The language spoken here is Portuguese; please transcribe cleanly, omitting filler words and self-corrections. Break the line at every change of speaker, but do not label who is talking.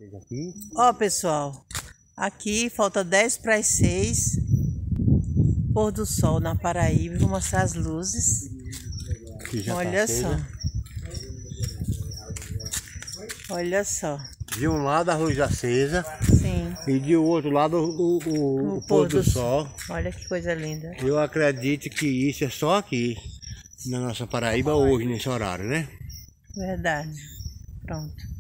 Ó, pessoal, aqui falta 10 para as 6, pôr do sol na Paraíba. Vou mostrar as luzes. Olha só. Olha só.
De um lado a luz acesa.
Sim.
E de outro lado o pôr do sol.
Olha que coisa linda.
Eu acredito que isso é só aqui na nossa Paraíba hoje, nesse horário, né?
Verdade. Pronto.